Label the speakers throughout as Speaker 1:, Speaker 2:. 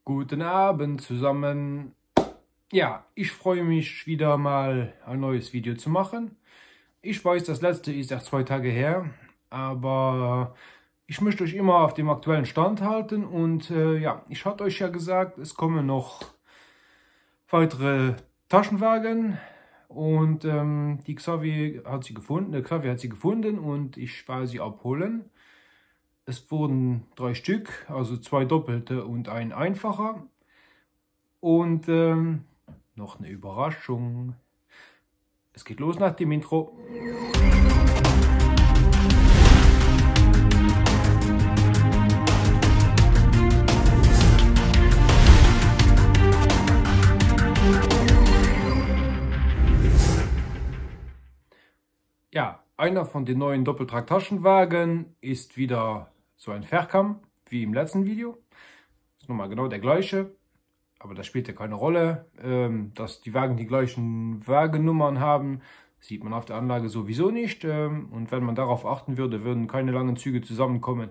Speaker 1: Guten Abend zusammen. Ja, ich freue mich wieder mal ein neues Video zu machen. Ich weiß, das letzte ist erst 2 Tage her, aber ich möchte euch immer auf dem aktuellen Stand halten und ja, ich hatte euch ja gesagt, es kommen noch weitere Taschenwagen und die Xavi hat sie gefunden, der Xavi hat sie gefunden und ich war sie abholen. Es wurden 3 Stück, also 2 doppelte und ein einfacher. Und noch eine Überraschung. Es geht los nach dem Intro. Ja, einer von den neuen Doppeltrag-Taschenwagen ist wieder so ein Verkam wie im letzten Video. Ist nochmal genau der gleiche, aber das spielt ja keine Rolle. Dass die Wagen die gleichen Wagennummern haben, sieht man auf der Anlage sowieso nicht. Und wenn man darauf achten würde, würden keine langen Züge zusammenkommen.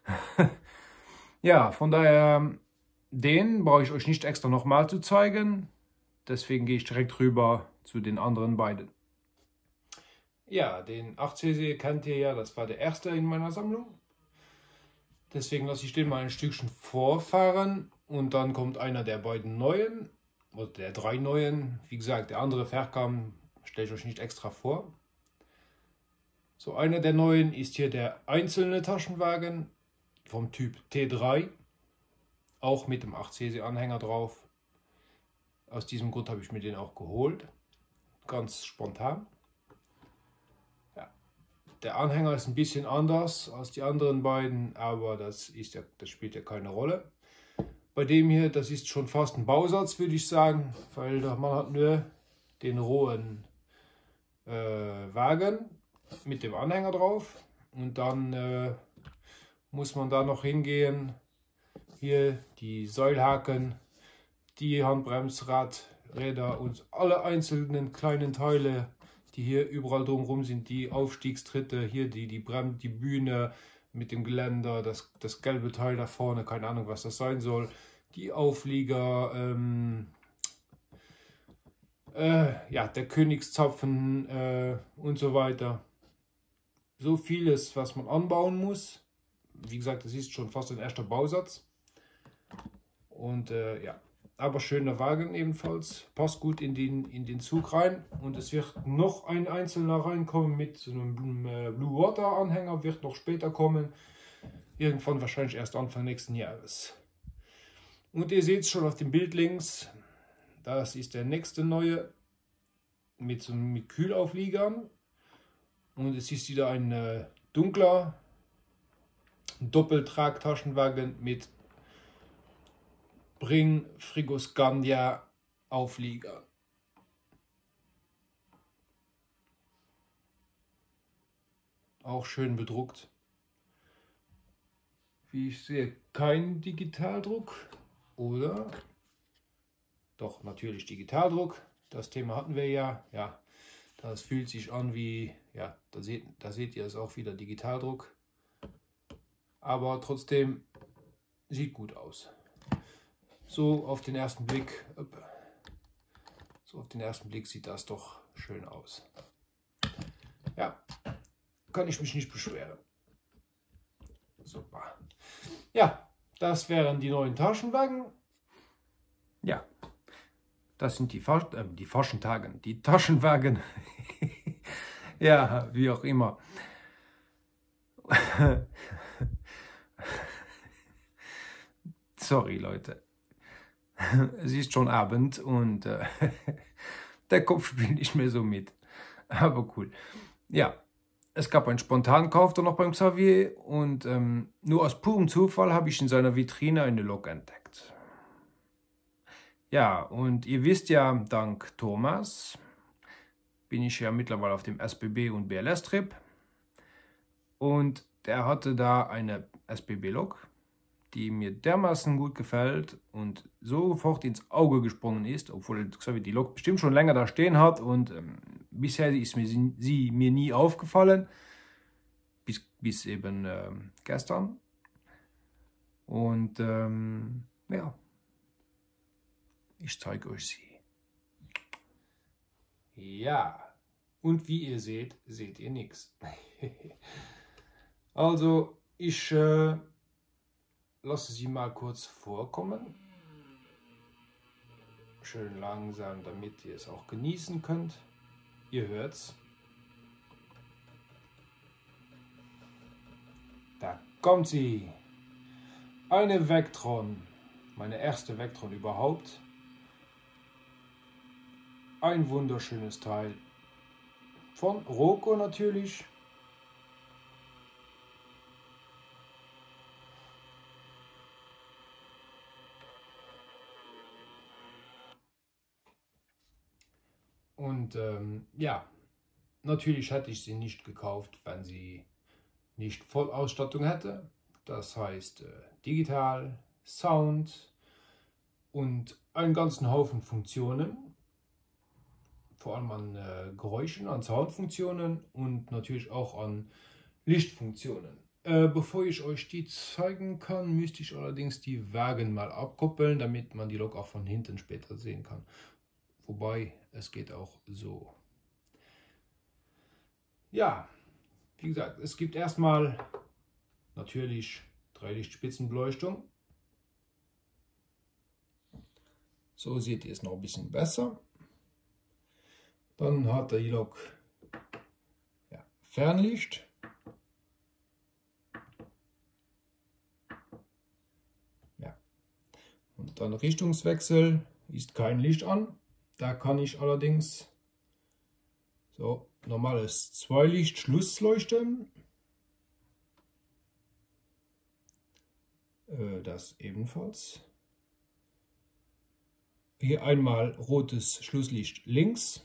Speaker 1: Ja, von daher, den brauche ich euch nicht extra nochmal zu zeigen. Deswegen gehe ich direkt rüber zu den anderen beiden. Ja, den 8cc kennt ihr ja, das war der erste in meiner Sammlung. Deswegen lasse ich den mal ein Stückchen vorfahren und dann kommt einer der beiden neuen, oder der 3 neuen. Wie gesagt, der andere Verkam stelle ich euch nicht extra vor. So, einer der neuen ist hier der einzelne Taschenwagen vom Typ T3, auch mit dem 8cc Anhänger drauf. Aus diesem Grund habe ich mir den auch geholt, ganz spontan. Der Anhänger ist ein bisschen anders als die anderen beiden, aber das spielt ja keine Rolle. Bei dem hier, das ist schon fast ein Bausatz, würde ich sagen, weil man hat nur den rohen Wagen mit dem Anhänger drauf und dann muss man da noch hingehen. Hier die Seilhaken, die Handbremsradräder und alle einzelnen kleinen Teile, die hier überall drumherum sind, die Aufstiegstritte, hier die Bühne mit dem Geländer, das gelbe Teil da vorne, keine Ahnung, was das sein soll, die Auflieger, ja, der Königszapfen und so weiter. So vieles, was man anbauen muss. Wie gesagt, das ist schon fast ein erster Bausatz. Und ja. Aber schöner Wagen ebenfalls, passt gut in den Zug rein und es wird noch ein einzelner reinkommen mit so einem Blue Water Anhänger, wird noch später kommen, irgendwann wahrscheinlich erst Anfang nächsten Jahres. Und ihr seht es schon auf dem Bild links, das ist der nächste neue mit Kühlaufliegern und es ist wieder ein dunkler Doppeltrag-Taschenwagen mit Bring Frigoscandia Auflieger. Auch schön bedruckt. Wie ich sehe, kein Digitaldruck, oder? Doch, natürlich Digitaldruck. Das Thema hatten wir ja. Ja, das fühlt sich an wie, ja, da seht ihr es auch wieder, Digitaldruck. Aber trotzdem sieht gut aus. So auf den ersten Blick sieht das doch schön aus. Ja, kann ich mich nicht beschweren. Super. Ja, das wären die neuen Taschenwagen. Ja, das sind die Taschenwagen. Ja, wie auch immer. Sorry, Leute. Es ist schon Abend und der Kopf spielt nicht mehr so mit. Aber cool. Ja, es gab einen Spontankauf da noch beim Xavier und nur aus purem Zufall habe ich in seiner Vitrine eine Lok entdeckt. Ja, und ihr wisst ja, dank Thomas bin ich ja mittlerweile auf dem SBB und BLS-Trip. Und der hatte da eine SBB-Lok, die mir dermaßen gut gefällt und sofort ins Auge gesprungen ist, obwohl die Lok bestimmt schon länger da stehen hat und bisher ist sie mir nie aufgefallen, bis eben gestern. Und ja, Ich zeige euch sie. Ja, und wie ihr seht, seht ihr nichts. Also, ich lasse sie mal kurz vorkommen. Schön langsam, damit ihr es auch genießen könnt. Ihr hört's. Da kommt sie. Eine Vectron. Meine erste Vectron überhaupt. Ein wunderschönes Teil. Von Roco natürlich. Und ja, natürlich hätte ich sie nicht gekauft, wenn sie nicht Vollausstattung hätte. Das heißt digital, Sound und einen ganzen Haufen Funktionen. Vor allem an Geräuschen, an Soundfunktionen und natürlich auch an Lichtfunktionen. Bevor ich euch die zeigen kann, müsste ich allerdings die Wagen mal abkoppeln, damit man die Lok auch von hinten später sehen kann. Wobei, es geht auch so. Ja, wie gesagt, es gibt erstmal natürlich 3 Lichtspitzenbeleuchtung. So seht ihr es noch ein bisschen besser. Dann hat die Lok Fernlicht. Ja. Und dann Richtungswechsel, ist kein Licht an. Da kann ich allerdings so normales 2-Licht Schlussleuchten. Das ebenfalls. Hier einmal rotes Schlusslicht links.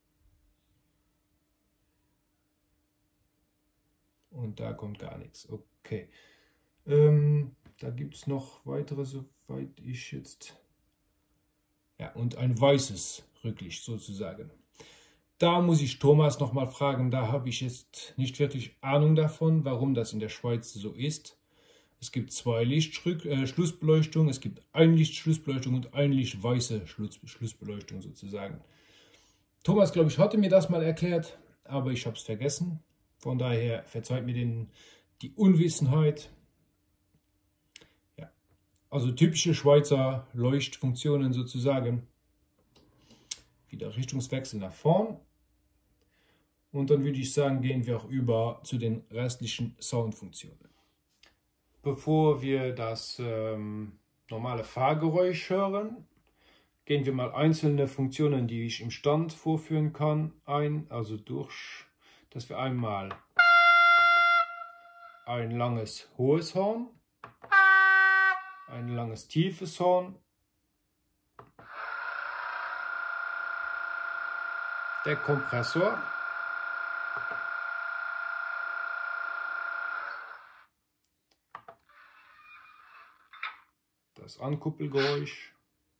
Speaker 1: Und da kommt gar nichts. Okay. Da gibt es noch weitere, soweit ich jetzt... Ja, und ein weißes Rücklicht sozusagen. Da muss ich Thomas noch mal fragen, da habe ich jetzt nicht wirklich Ahnung davon, warum das in der Schweiz so ist. Es gibt 2 Lichtschlussbeleuchtung, es gibt ein Lichtschlussbeleuchtung und ein Lichtweiße Schlussbeleuchtung sozusagen. Thomas, glaube ich, hatte mir das mal erklärt, aber ich habe es vergessen. Von daher verzeiht mir die Unwissenheit. Ja, also typische Schweizer Leuchtfunktionen sozusagen. Wieder Richtungswechsel nach vorn. Und dann würde ich sagen, gehen wir auch über zu den restlichen Soundfunktionen. Bevor wir das normale Fahrgeräusch hören, gehen wir mal einzelne Funktionen, die ich im Stand vorführen kann, ein. Also dass wir einmal ein langes hohes Horn, ein langes tiefes Horn, der Kompressor, das Ankuppelgeräusch,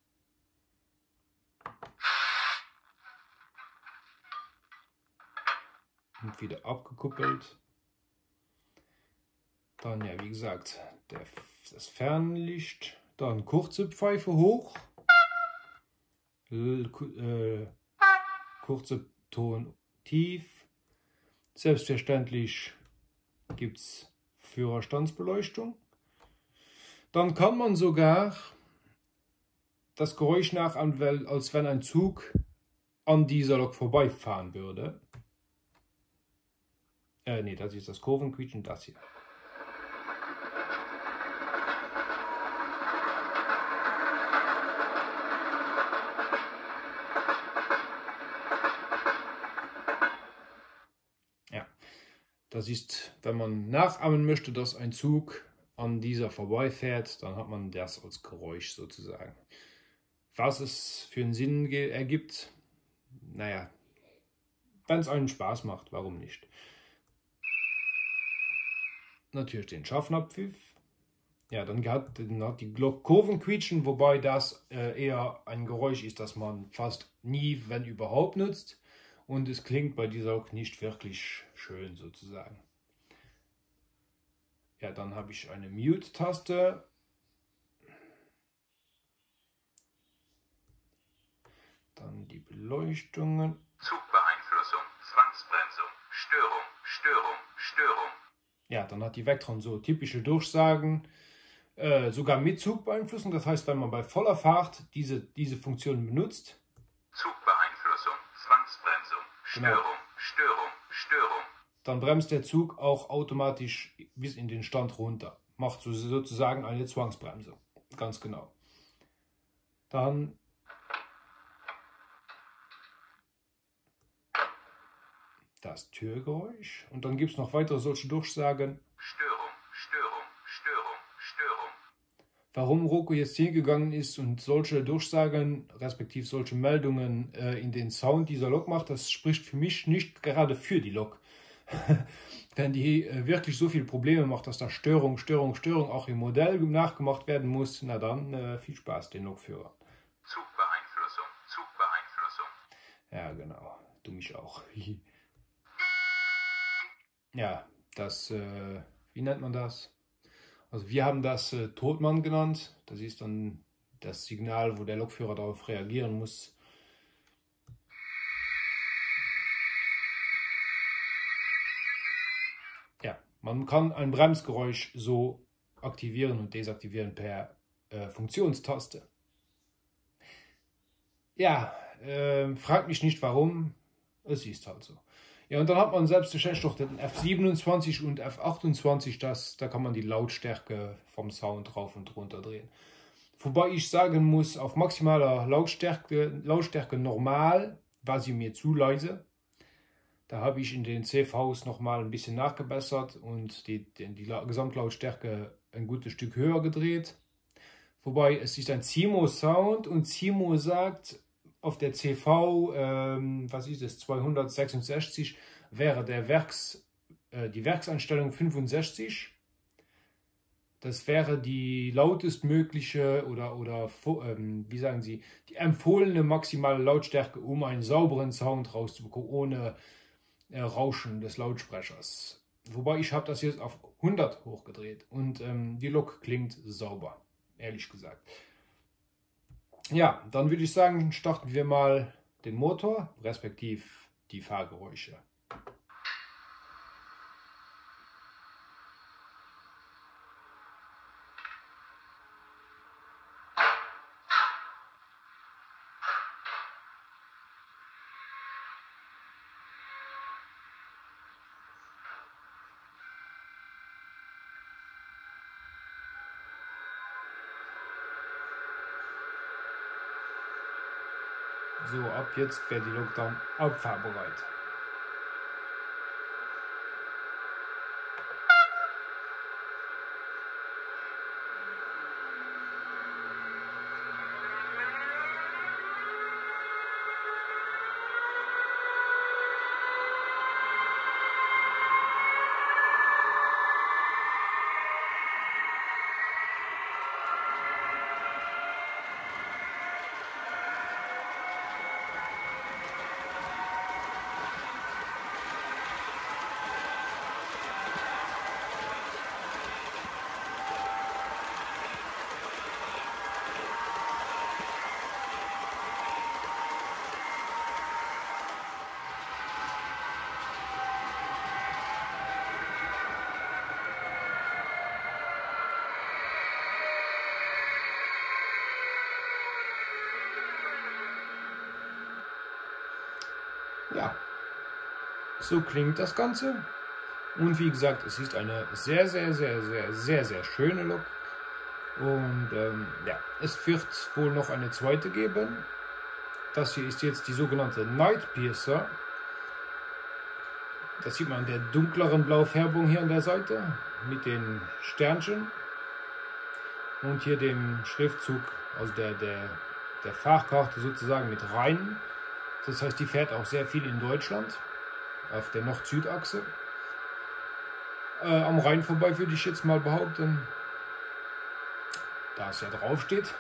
Speaker 1: und wieder abgekuppelt. Dann, ja, wie gesagt, das Fernlicht, dann kurze Pfeife hoch, kurze Ton tief. Selbstverständlich gibt es Führerstandsbeleuchtung. Dann kann man sogar das Geräusch nachahmen, als wenn ein Zug an dieser Lok vorbeifahren würde. Nee, das ist das Kurvenquietschen, das hier. Ja, das ist, wenn man nachahmen möchte, dass ein Zug an dieser vorbeifährt, dann hat man das als Geräusch sozusagen. Was es für einen Sinn ergibt, naja, wenn es einen Spaß macht, warum nicht? Natürlich den Schaffnerpfiff. Ja, dann hat die Glocke Kurvenquietschen, wobei das eher ein Geräusch ist, das man fast nie, wenn überhaupt, nutzt. Und es klingt bei dieser auch nicht wirklich schön sozusagen. Ja, dann habe ich eine Mute-Taste. Dann die Beleuchtungen.
Speaker 2: Zugbeeinflussung, Zwangsbremsung, Störung, Störung, Störung.
Speaker 1: Ja, dann hat die Vectron so typische Durchsagen, sogar mit Zugbeeinflussung. Das heißt, wenn man bei voller Fahrt diese Funktion benutzt.
Speaker 2: Zugbeeinflussung, Zwangsbremsung, Störung,
Speaker 1: Genau.
Speaker 2: Störung, Störung.
Speaker 1: Dann bremst der Zug auch automatisch bis in den Stand runter. Macht sozusagen eine Zwangsbremse. Ganz genau. Dann das Türgeräusch. Und dann gibt es noch weitere solche Durchsagen.
Speaker 2: Störung, Störung, Störung, Störung.
Speaker 1: Warum Roku jetzt hingegangen ist und solche Durchsagen, respektive solche Meldungen in den Sound dieser Lok macht, das spricht für mich nicht gerade für die Lok. Wenn die wirklich so viele Probleme macht, dass da Störung, Störung, Störung auch im Modell nachgemacht werden muss, na dann viel Spaß den Lokführern.
Speaker 2: Zugbeeinflussung, Zugbeeinflussung.
Speaker 1: Ja, genau. Du mich auch. Ja, das, wie nennt man das? Also wir haben das Totmann genannt. Das ist dann das Signal, wo der Lokführer darauf reagieren muss. Ja, man kann ein Bremsgeräusch so aktivieren und desaktivieren per Funktionstaste. Ja, fragt mich nicht warum, es ist halt so. Ja, und dann hat man selbstverständlich noch den F27 und F28, da kann man die Lautstärke vom Sound rauf und runter drehen. Wobei ich sagen muss, auf maximaler Lautstärke normal war sie mir zu leise. Da habe ich in den CVs nochmal ein bisschen nachgebessert und die Gesamtlautstärke ein gutes Stück höher gedreht. Wobei es ist ein CMO-Sound und CMO sagt, auf der CV, was ist es, 266 wäre die Werkseinstellung 65. Das wäre die lautestmögliche oder wie sagen Sie, die empfohlene maximale Lautstärke, um einen sauberen Sound rauszubekommen, ohne Rauschen des Lautsprechers. Wobei ich habe das jetzt auf 100 hochgedreht und die Lok klingt sauber, ehrlich gesagt. Ja, dann würde ich sagen, starten wir mal den Motor, respektive die Fahrgeräusche. So, ab jetzt wäre die Lok dann abfahrbereit. Ja, so klingt das Ganze. Und wie gesagt, es ist eine sehr, sehr, sehr, sehr, sehr, sehr schöne Lok. Und ja, es wird wohl noch eine zweite geben. Das hier ist jetzt die sogenannte Night Piercer. Das sieht man an der dunkleren Blaufärbung hier an der Seite mit den Sternchen. Und hier dem Schriftzug, also der Fahrkarte sozusagen mit rein. Das heißt, die fährt auch sehr viel in Deutschland, auf der Nord-Süd-Achse. Am Rhein vorbei würde ich jetzt mal behaupten, da es ja drauf steht.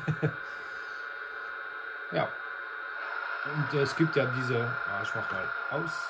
Speaker 1: Ja, und es gibt ja diese, ich mach mal aus.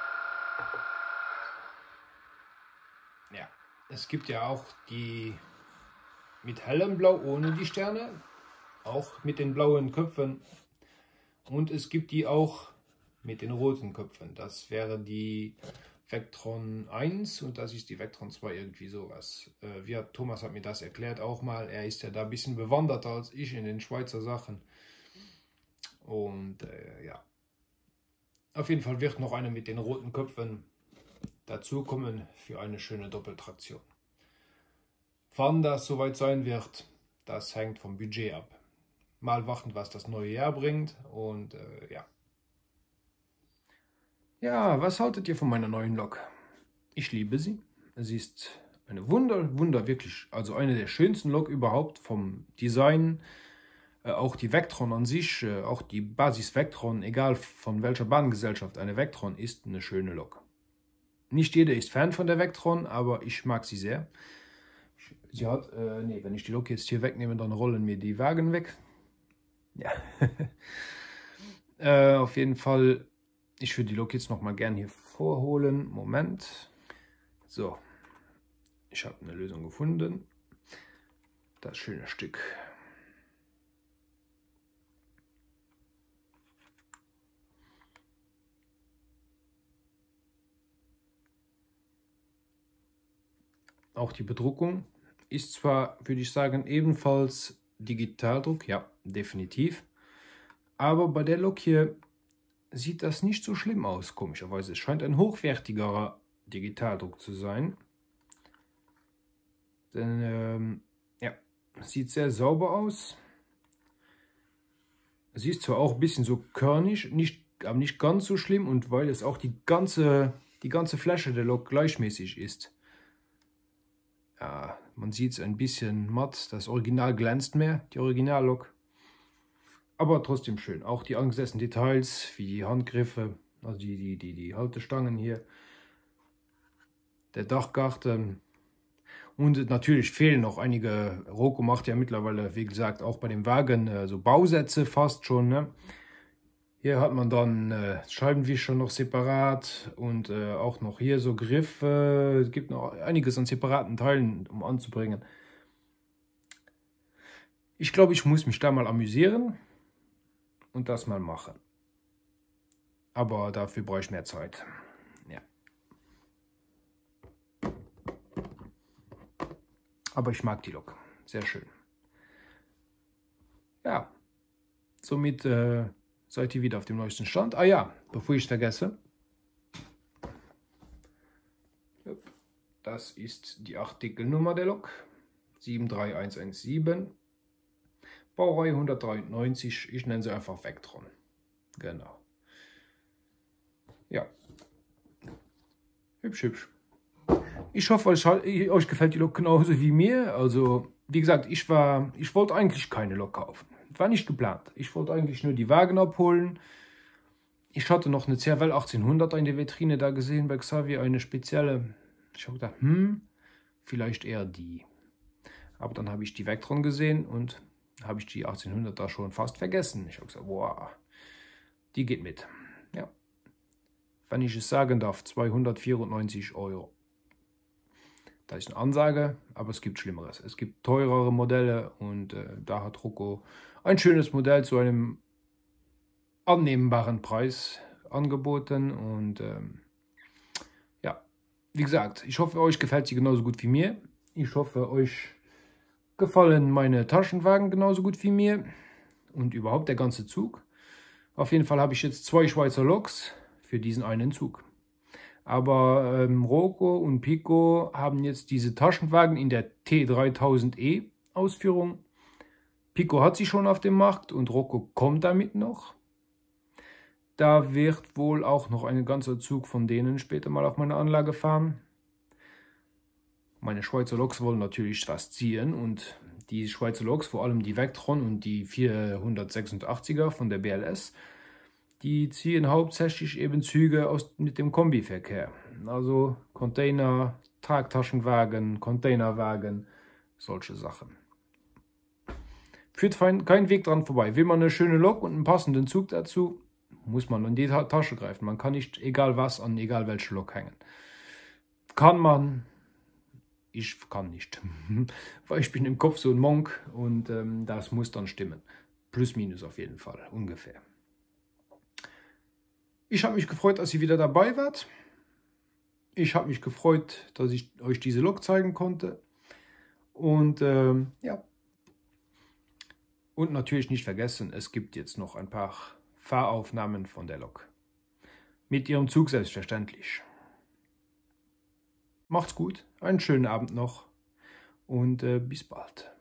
Speaker 1: Ja, es gibt ja auch die mit hellem Blau ohne die Sterne, auch mit den blauen Köpfen. Und es gibt die auch mit den roten Köpfen. Das wäre die Vectron 1 und das ist die Vectron 2, irgendwie sowas. Thomas hat mir das erklärt auch mal. Er ist ja da ein bisschen bewanderter als ich in den Schweizer Sachen. Und ja, auf jeden Fall wird noch eine mit den roten Köpfen dazukommen für eine schöne Doppeltraktion. Wann das soweit sein wird, das hängt vom Budget ab. Mal warten, was das neue Jahr bringt und ja. Ja, was haltet ihr von meiner neuen Lok? Ich liebe sie. Sie ist eine wirklich, also eine der schönsten Lok überhaupt vom Design. Auch die Vectron an sich, auch die Basis Vectron, egal von welcher Bahngesellschaft eine Vectron ist, eine schöne Lok. Nicht jeder ist Fan von der Vectron, aber ich mag sie sehr. Sie hat, wenn ich die Lok jetzt hier wegnehme, dann rollen mir die Wagen weg. Ja. Auf jeden Fall, ich würde die Lok jetzt noch mal gern hier vorholen. Moment. So, ich habe eine Lösung gefunden. Das schöne Stück. Auch die Bedruckung ist zwar, würde ich sagen, ebenfalls Digitaldruck, ja, definitiv. Aber bei der Lok hier sieht das nicht so schlimm aus, komischerweise. Es scheint ein hochwertigerer Digitaldruck zu sein. Denn, ja, sieht sehr sauber aus. Sie ist zwar auch ein bisschen so körnig, aber nicht ganz so schlimm. Und weil es auch die ganze Fläche der Lok gleichmäßig ist. Ja, man sieht es ein bisschen matt. Das Original glänzt mehr, die Originallok. Aber trotzdem schön. Auch die angesetzten Details, wie die Handgriffe, also die Haltestangen hier. Der Dachgarten. Und natürlich fehlen noch einige. Roco macht ja mittlerweile, wie gesagt, auch bei dem Wagen so Bausätze fast schon. Ne? Hier hat man dann Scheibenwischer noch separat und auch noch hier so Griffe. Es gibt noch einiges an separaten Teilen, um anzubringen. Ich glaube, ich muss mich da mal amüsieren und das mal machen. Aber dafür brauche ich mehr Zeit. Ja. Aber ich mag die Lok. Sehr schön. Ja. Somit seid ihr wieder auf dem neuesten Stand. Ah ja, bevor ich es vergesse. Das ist die Artikelnummer der Lok. 73117. Baureihe 193. Ich nenne sie einfach Vectron. Genau. Ja. Hübsch, hübsch. Ich hoffe, euch gefällt die Lok genauso wie mir. Also, wie gesagt, ich wollte eigentlich keine Lok kaufen. War nicht geplant. Ich wollte eigentlich nur die Wagen abholen. Ich hatte noch eine CRL 1800 in der Vitrine da gesehen bei Xavier, eine spezielle. Ich habe gedacht, vielleicht eher die. Aber dann habe ich die Vectron gesehen und habe ich die 1800 da schon fast vergessen. Ich habe gesagt, boah, die geht mit. Ja. Wenn ich es sagen darf, 294 €. Das ist eine Ansage, aber es gibt Schlimmeres. Es gibt teurere Modelle und da hat Roco ein schönes Modell zu einem annehmbaren Preis angeboten. Und ja, wie gesagt, ich hoffe, euch gefällt sie genauso gut wie mir. Ich hoffe, euch gefallen meine Taschenwagen genauso gut wie mir und überhaupt der ganze Zug. Auf jeden Fall habe ich jetzt 2 Schweizer Loks für diesen einen Zug. Aber Roco und Pico haben jetzt diese Taschenwagen in der T3000E Ausführung. Pico hat sie schon auf dem Markt und Roco kommt damit noch. Da wird wohl auch noch ein ganzer Zug von denen später mal auf meine Anlage fahren. Meine Schweizer Loks wollen natürlich was ziehen und die Schweizer Loks, vor allem die Vectron und die 486er von der BLS, die ziehen hauptsächlich eben Züge mit dem Kombiverkehr. Also Container, Tragtaschenwagen, Containerwagen, solche Sachen. Führt kein Weg dran vorbei. Will man eine schöne Lok und einen passenden Zug dazu, muss man in die Tasche greifen. Man kann nicht egal was an egal welche Lok hängen. Kann man, ich kann nicht. Weil ich bin im Kopf so ein Monk und das muss dann stimmen. Plus minus auf jeden Fall, ungefähr. Ich habe mich gefreut, dass ihr wieder dabei wart. Ich habe mich gefreut, dass ich euch diese Lok zeigen konnte. Und ja. Und natürlich nicht vergessen, es gibt jetzt noch ein paar Fahraufnahmen von der Lok. Mit ihrem Zug selbstverständlich. Macht's gut, einen schönen Abend noch und bis bald.